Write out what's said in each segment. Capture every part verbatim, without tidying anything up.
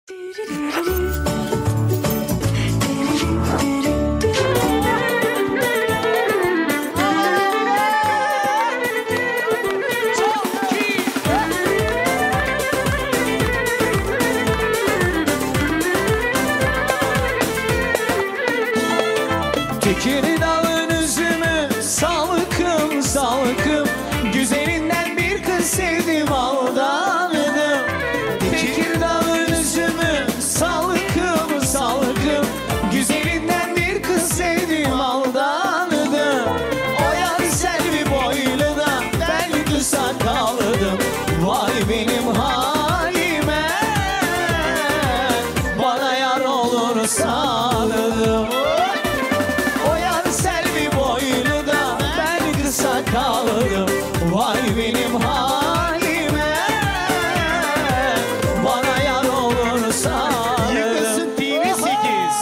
Tekirdağ'ın üzümü salkım salkım, güzelinden bir kız sevdim aldandım. Tekirdağ'ın üzümü salkım salkım, güzelinden bir kız sevdim aldandım. O yar selvi boylu da ben kısa kaldım, vay benim halime, bana yar olur sandım. Kaldım, vay benim halime, bana yar olur sandım. Yıkılsın T V sekiz.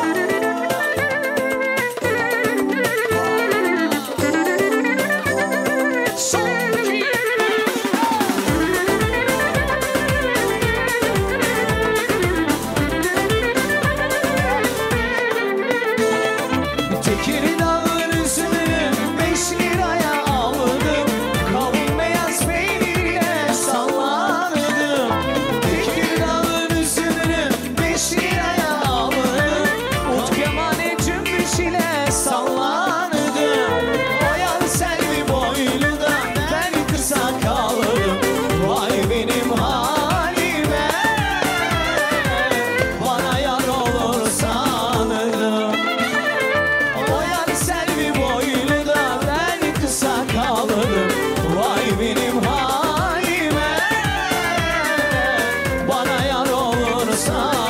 Tekirdağ'ın üzümünü beş liraya aldım, kavun beyaz peynirle sallandım. Tekirdağ'ın üzümünü beş liraya aldım, ut kemane cümbüş ile sallandım. O yar selvi boylu da ben kısa kaldım, vay benim halime, bana yar olur sandım. O yar selvi boylu da ben kısa kaldım, vay benim halime, bana yar olur sandım.